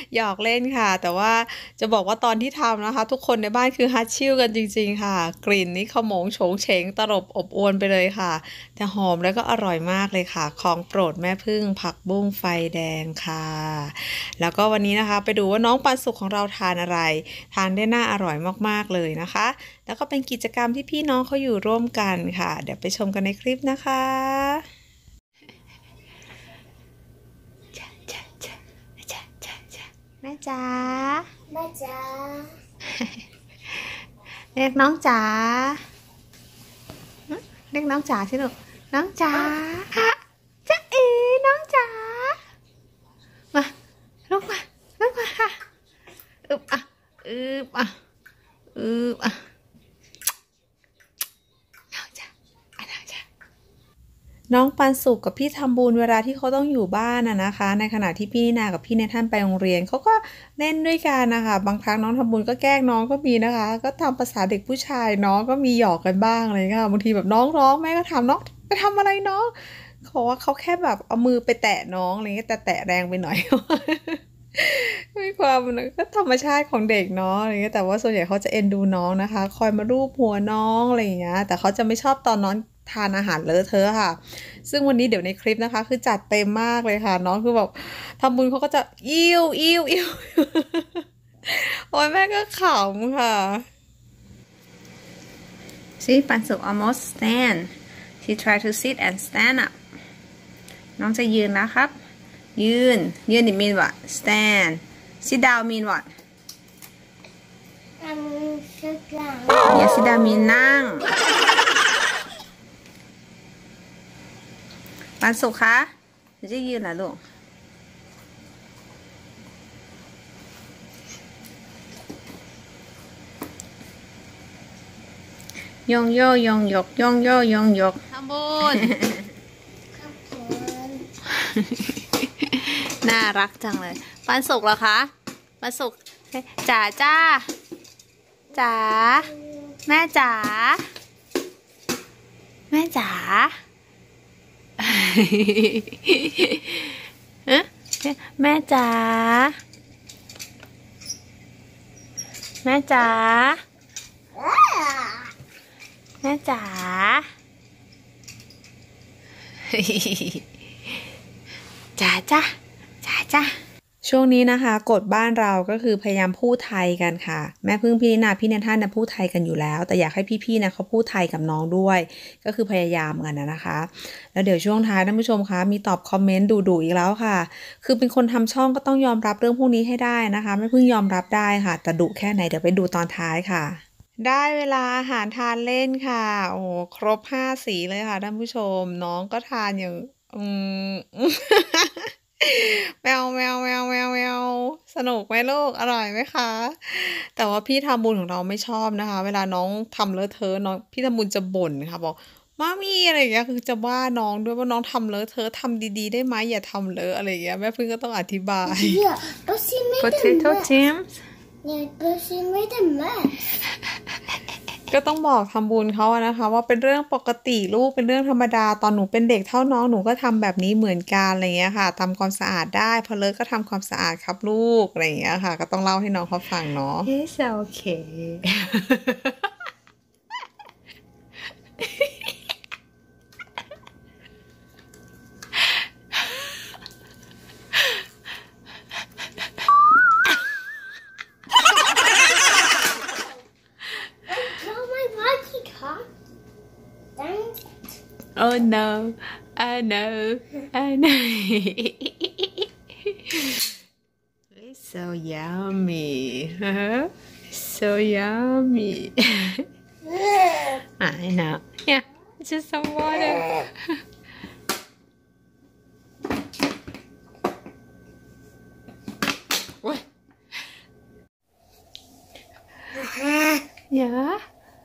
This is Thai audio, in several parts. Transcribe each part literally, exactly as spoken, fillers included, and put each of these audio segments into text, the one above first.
หยอกเล่นค่ะแต่ว่าจะบอกว่าตอนที่ทำนะคะทุกคนในบ้านคือฮัตชิ่วกันจริงๆค่ะกลิ่นนี้ขโมงโฉงเฉงตลบอบอวนไปเลยค่ะแต่หอมแล้วก็อร่อยมากเลยค่ะของโปรดแม่พึ่งผักบุ้งไฟแดงค่ะแล้วก็วันนี้นะคะไปดูว่าน้องปันสุขของเราทานอะไรทานได้น่าอร่อยมากๆเลยนะคะแล้วก็เป็นกิจกรรมที่พี่น้องเขาอยู่ร่วมกันค่ะเดี๋ยวไปชมกันในคลิปนะคะแม่จ๋าแม่จ๋าเรียกน้องจ๋าเรียกน้องจ๋าสิลูกน้องจ๋าจ๊ะเอ๋น้องจ๋ามาลูกมาลูกมาค่ะอึบอ่ะอึบอ่ะอึบอ่ะน้องจ๋าน้องจ๋าน้องปันสุขกับพี่ทำบุญเวลาที่เขาต้องอยู่บ้านน่ะนะคะในขณะที่พี่นินากับพี่เนท่านไปโรงเรียนเขาก็เล่นด้วยกันนะคะบางครั้งน้องทำบุญก็แกล้งน้องก็มีนะคะก็ทำภาษาเด็กผู้ชายน้องก็มีหยอกกันบ้างอะไรค่ะบางทีแบบน้องร้องแม่ก็ถามน้องไปทำอะไรน้องเขาว่าเขาแค่แบบเอามือไปแตะน้องอะไรเงี้ยแต่แตะแรงไปหน่อยมีความมันก็ธรรมชาติของเด็กเนาะอะไรเงี้ยแต่ว่าส่วนใหญ่เขาจะเอ็นดูน้องนะคะคอยมาลูบหัวน้องอะไรอย่างเงี้ยแต่เขาจะไม่ชอบตอนน้องทานอาหารเลอะเทอะค่ะซึ่งวันนี้เดี๋ยวในคลิปนะคะคือจัดเต็มมากเลยค่ะน้องคือแบบทำบุญเขาก็จะอิ่วอิ่วอิ่วโอ้ยแม่ก็ขำค่ะ See ปันสุก almost stand she try to sit and stand up น้องจะยืนแล้วครับยืนยืน it mean what stand sit down mean what ทำสักอย่าง yeah sit down mean นั่งปันสุกคะหนูจะยืนเหรอลูกยงโยยงยกยงโยยงยกทำบุญข้าวโพดน่ารักจังเลยปันสุกเหรอคะปันสุกจ๋าจ้าจ๋าแม่จ๋าแม่จ๋าแม่จ๋าแม่จ๋าแม่จ๋าจ๋าจ้าจ๋าจ้าช่วงนี้นะคะกฎบ้านเราก็คือพยายามพูดไทยกันค่ะแม่พึ่งพี่นินาพี่เนท่านนะพูดไทยกันอยู่แล้วแต่อยากให้พี่ๆนะเขาพูดไทยกับน้องด้วยก็คือพยายามกันนะนะคะแล้วเดี๋ยวช่วงท้ายท่านผู้ชมคะมีตอบคอมเมนต์ดุๆอีกแล้วค่ะคือเป็นคนทำช่องก็ต้องยอมรับเรื่องพวกนี้ให้ได้นะคะแม่พึ่งยอมรับได้ค่ะแต่ดุแค่ไหนเดี๋ยวไปดูตอนท้ายค่ะได้เวลาอาหารทานเล่นค่ะโอ้ครบห้าสีเลยค่ะท่านผู้ชมน้องก็ทานอย่างอืม แมวแมวแมวแมวแมวสนุกไหมลูกอร่อยไหมคะแต่ว่าพี่ทำบุญของเราไม่ชอบนะคะเวลาน้องทำเลอะเทอะน้องพี่ทำบุญจะบ่นค่ะบอกมามีอะไรอย่างเงี้ยคือจะว่าน้องด้วยว่าน้องทำเลอะเทอะทำดีๆได้ไหมอย่าทำเลอะอะไรอย่างเงี้ยแม่พึ่งก็ต้องอธิบาย Yeah, but she made a Potato mess. chips Yeah, but she made a mess. ก็ต้องบอกทำบุญเขาอะนะคะว่าเป็นเรื่องปกติลูกเป็นเรื่องธรรมดาตอนหนูเป็นเด็กเท่าน้องหนูก็ทำแบบนี้เหมือนกันอะไรเงี้ยค่ะทำความสะอาดได้พอเลิกก็ทำความสะอาดครับลูกอะไรเงี้ยค่ะก็ต้องเล่าให้น้องเขาฟังเนาะ It's okay Tell my monkey car. Thanks. Oh no I know I know It's so yummy huh? So yummy I know yeah just some water What? Yeah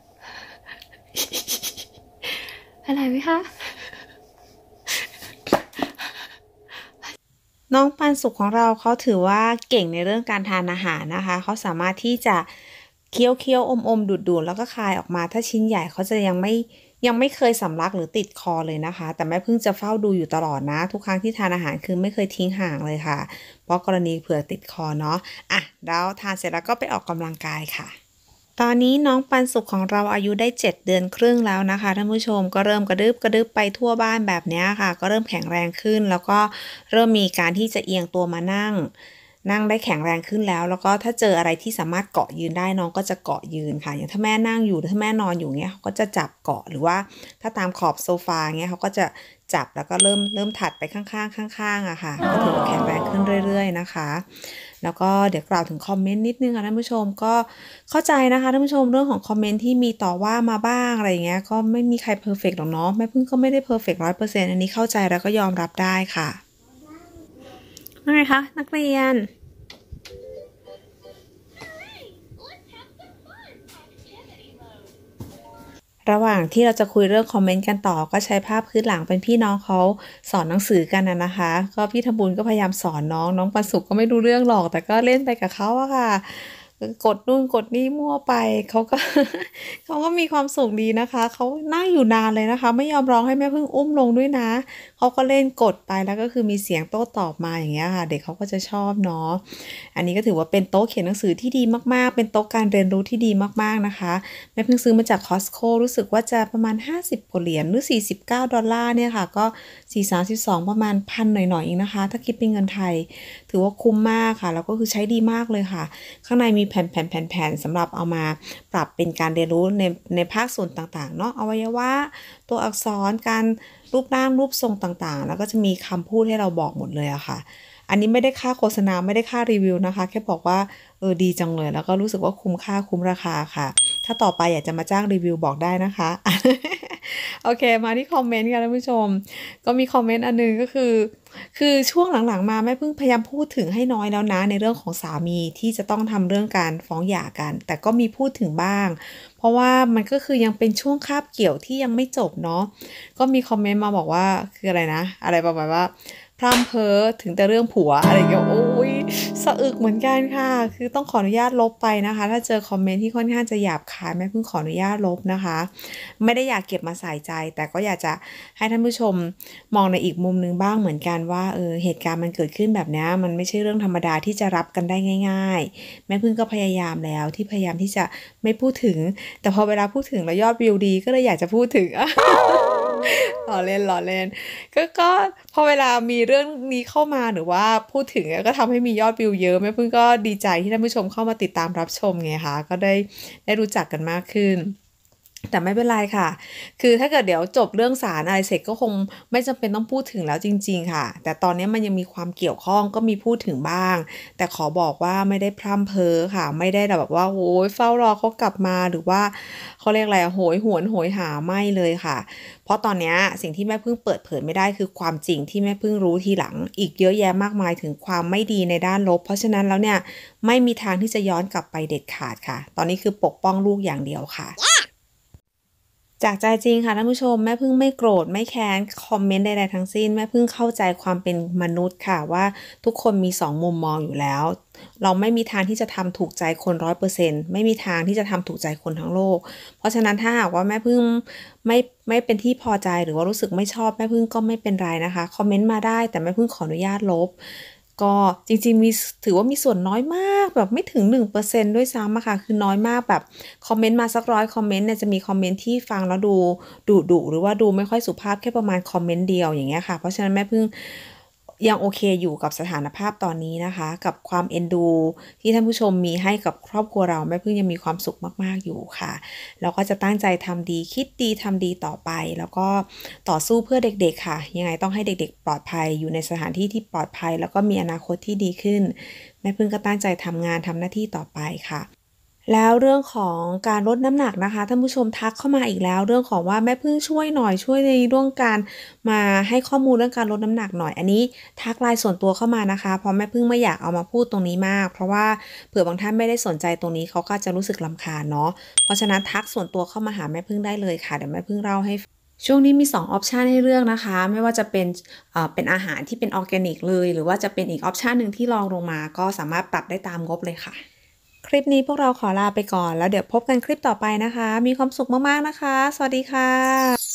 อะไรไหมคะน้องปันสุขของเราเขาถือว่าเก่งในเรื่องการทานอาหารนะคะเขาสามารถที่จะเคี้ยวเคี้ยวอมอมดูดดูดแล้วก็คายออกมาถ้าชิ้นใหญ่เขาจะยังไม่ยังไม่เคยสำลักหรือติดคอเลยนะคะแต่แม่พึ่งจะเฝ้าดูอยู่ตลอดนะทุกครั้งที่ทานอาหารคือไม่เคยทิ้งห่างเลยค่ะเพราะกรณีเผื่อติดคอเนาะอ่ะแล้วทานเสร็จแล้วก็ไปออกกำลังกายค่ะตอนนี้น้องปันสุขของเราอายุได้เจ็ดเดือนครึ่งแล้วนะคะท่านผู้ชมก็เริ่มกระดึบกระดึบไปทั่วบ้านแบบนี้ค่ะก็เริ่มแข็งแรงขึ้นแล้วก็เริ่มมีการที่จะเอียงตัวมานั่งนั่งได้แข็งแรงขึ้นแล้วแล้วก็ถ้าเจออะไรที่สามารถเกาะยืนได้น้องก็จะเกาะยืนค่ะอย่างถ้าแม่นั่งอยู่ถ้าแม่นอนอยู่เงี้ยเขาก็จะจับเกาะหรือว่าถ้าตามขอบโซฟาเงี้ยเขาก็จะจับแล้วก็เริ่มเริ่มถัดไปข้างๆข้างๆอะค่ะก็ถือว่าแข็งแรงขึ้นเรื่อยๆนะคะแล้วก็เดี๋ยวกล่าวถึงคอมเมนต์นิดนึงค่ะท่านผู้ชมก็เข้าใจนะคะท่านผู้ชมเรื่องของคอมเมนต์ที่มีต่อว่ามาบ้างอะไรอย่างเงี้ยก็ไม่มีใครเพอร์เฟกต์หรอกเนาะแม่พึ่งก็ไม่ได้เพอร์เฟกต์ร้อยเปอร์เซ็นต์อันนี้เข้าใจแล้วก็ยอมรับได้ค่ะว่าไงคะนักเรียนระหว่างที่เราจะคุยเรื่องคอมเมนต์กันต่อก็ใช้ภาพพื้นหลังเป็นพี่น้องเขาสอนหนังสือกันนะนะคะก็พี่ทำบุญก็พยายามสอนน้องน้องปันสุขก็ไม่รู้เรื่องหรอกแต่ก็เล่นไปกับเขาอะค่ะกดนู่นกดนี่มั่วไปเขาก็ เขาก็มีความสุขดีนะคะเขานั่งอยู่นานเลยนะคะไม่ยอมร้องให้แม่พึ่งอุ้มลงด้วยนะเขาก็เล่นกดไปแล้วก็คือมีเสียงโต้ตอบมาอย่างเงี้ยค่ะเด็กเขาก็จะชอบเนาะอันนี้ก็ถือว่าเป็นโต๊ะเขียนหนังสือที่ดีมากๆเป็นโต๊ะการเรียนรู้ที่ดีมากๆนะคะแม่เพิ่งซื้อมาจาก Costco รู้สึกว่าจะประมาณห้าสิบกว่าเหรียญหรือสี่สิบเก้าดอลลาร์เนี่ยค่ะก็สี่ สามสิบสองประมาณพันหน่อยๆเองนะคะถ้าคิดเป็นเงินไทยถือว่าคุ้มมากค่ะแล้วก็คือใช้ดีมากเลยค่ะข้างในมีแผ่นๆๆๆสำหรับเอามาปรับเป็นการเรียนรู้ในในภาคส่วนต่างๆเนาะอวัยวะตัวอักษรการรูปร่างรูปทรงต่างๆแล้วก็จะมีคำพูดให้เราบอกหมดเลยอะค่ะอันนี้ไม่ได้ค่าโฆษณาไม่ได้ค่ารีวิวนะคะแค่บอกว่าเออดีจังเลยแล้วก็รู้สึกว่าคุ้มค่าคุ้มราคาค่ะถ้าต่อไปอยากจะมาจ้างรีวิวบอกได้นะคะ โอเคมาที่คอมเมนต์กันท่านผู้ชมก็มีคอมเมนต์อันนึงก็คือคือช่วงหลังๆมาแม่เพิ่งพยายามพูดถึงให้น้อยแล้วนะในเรื่องของสามีที่จะต้องทำเรื่องการฟ้องหย่ากันแต่ก็มีพูดถึงบ้างเพราะว่ามันก็คือยังเป็นช่วงคาบเกี่ยวที่ยังไม่จบเนาะก็มีคอมเมนต์มาบอกว่าคืออะไรนะอะไรประมาณว่าพร่ำเพ้อถึงแต่เรื่องผัวอะไรอย่างเงี้ยโอ้ยสะอึกเหมือนกันค่ะคือต้องขออนุญาตลบไปนะคะถ้าเจอคอมเมนต์ที่ค่อนข้างจะหยาบคายแม่เพิ่งขออนุญาตลบนะคะไม่ได้อยากเก็บมาใส่ใจแต่ก็อยากจะให้ท่านผู้ชมมองในอีกมุมนึงบ้างเหมือนกันว่าเออเหตุการณ์มันเกิดขึ้นแบบนี้มันไม่ใช่เรื่องธรรมดาที่จะรับกันได้ง่ายๆแม่เพิ่งก็พยายามแล้วที่พยายามที่จะไม่พูดถึงแต่พอเวลาพูดถึงแล้วยอดวิวดีก็เลยอยากจะพูดถึง ล้อเล่นล้อเล่นก็ก็พอเวลามีเรื่องนี้เข้ามาหรือว่าพูดถึงก็ทำให้มียอดวิวเยอะแม่พึ่งก็ดีใจที่ท่านผู้ชมเข้ามาติดตามรับชมไงคะก็ได้ได้รู้จักกันมากขึ้นแต่ไม่เป็นไรค่ะคือถ้าเกิดเดี๋ยวจบเรื่องศาลอะไรเสร็จก็คงไม่จำเป็นต้องพูดถึงแล้วจริงๆค่ะแต่ตอนนี้มันยังมีความเกี่ยวข้องก็มีพูดถึงบ้างแต่ขอบอกว่าไม่ได้พร่ำเพ้อค่ะไม่ได้แบบว่าโหยเฝ้ารอเขากลับมาหรือว่าเขาเรียกอะไรโหยหวนโหยหาไม่เลยค่ะเพราะตอนนี้สิ่งที่แม่พึ่งเปิดเผยไม่ได้คือความจริงที่แม่พึ่งรู้ทีหลังอีกเยอะแยะมากมายถึงความไม่ดีในด้านลบเพราะฉะนั้นแล้วเนี่ยไม่มีทางที่จะย้อนกลับไปเด็ดขาดค่ะตอนนี้คือปกป้องลูกอย่างเดียวค่ะ yeah! จากใจจริงค่ะท่านผู้ชมแม่พึ่งไม่โกรธไม่แค้นคอมเมนต์ใดๆทั้งสิ้นแม่พึ่งเข้าใจความเป็นมนุษย์ค่ะว่าทุกคนมีสองมุมมองอยู่แล้วเราไม่มีทางที่จะทำถูกใจคนร้อยเปอร์เซ็นต์ไม่มีทางที่จะทำถูกใจคนทั้งโลกเพราะฉะนั้นถ้าหากว่าแม่พึ่งไม่ไม่เป็นที่พอใจหรือว่ารู้สึกไม่ชอบแม่พึ่งก็ไม่เป็นไรนะคะคอมเมนต์มาได้แต่แม่พึ่งขออนุญาตลบก็จริงๆมีถือว่ามีส่วนน้อยมากแบบไม่ถึง หนึ่งเปอร์เซ็นต์ ด้วยซ้ำอะค่ะคือน้อยมากแบบคอมเมนต์มาสักร้อยคอมเมนต์เนี่ยจะมีคอมเมนต์ที่ฟังแล้วดูดุดุหรือว่าดูไม่ค่อยสุภาพแค่ประมาณคอมเมนต์เดียวอย่างเงี้ยค่ะเพราะฉะนั้นแม่พึ่งยังโอเคอยู่กับสถานภาพตอนนี้นะคะกับความเอ็นดูที่ท่านผู้ชมมีให้กับครอบครัวเราแม่พึ่งยังมีความสุขมากๆอยู่ค่ะแล้วก็จะตั้งใจทำดีคิดดีทำดีต่อไปแล้วก็ต่อสู้เพื่อเด็กๆค่ะยังไงต้องให้เด็กๆปลอดภัยอยู่ในสถานที่ที่ปลอดภัยแล้วก็มีอนาคตที่ดีขึ้นแม่พึ่งก็ตั้งใจทำงานทำหน้าที่ต่อไปค่ะแล้วเรื่องของการลดน้ำหนักนะคะท่านผู้ชมทักเข้ามาอีกแล้วเรื่องของว่าแม่พึ่งช่วยหน่อยช่วยในเรื่องการมาให้ข้อมูลเรื่องการลดน้ำหนักหน่อยอันนี้ทักไลน์ส่วนตัวเข้ามานะคะเพราะแม่พึ่งไม่อยากเอามาพูดตรงนี้มากเพราะว่าเผื่อบางท่านไม่ได้สนใจตรงนี้เขาก็จะรู้สึกรำคาญเนาะเพราะฉะนั้นทักส่วนตัวเข้ามาหาแม่พึ่งได้เลยค่ะเดี๋ยวแม่พึ่งเล่าให้ช่วงนี้มีสองออปชันให้เลือกนะคะไม่ว่าจะเป็นเอ่อเป็นอาหารที่เป็นออร์แกนิกเลยหรือว่าจะเป็นอีกออปชันหนึ่งที่รองลงมาก็สามารถปรับได้ตามงบเลยค่ะคลิปนี้พวกเราขอลาไปก่อนแล้วเดี๋ยวพบกันคลิปต่อไปนะคะมีความสุขมากๆนะคะสวัสดีค่ะ